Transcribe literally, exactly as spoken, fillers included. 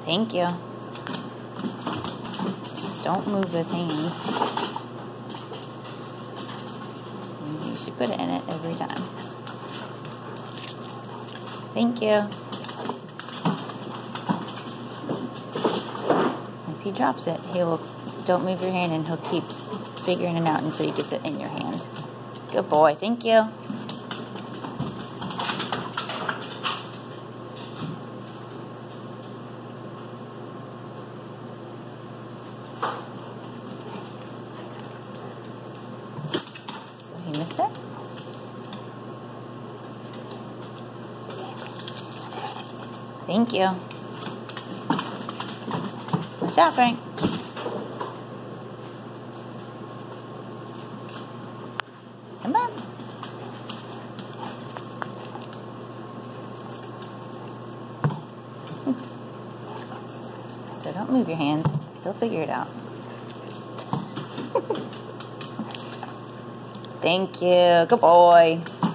Thank you. Just don't move his hand. You should put it in it every time. Thank you. If he drops it, he will, don't move your hand and he'll keep figuring it out until he gets it in your hand. Good boy. Thank you. So he missed it. Thank you. Watch out, Frank. Come on. So don't move your hand. He'll figure it out. Thank you. Good boy.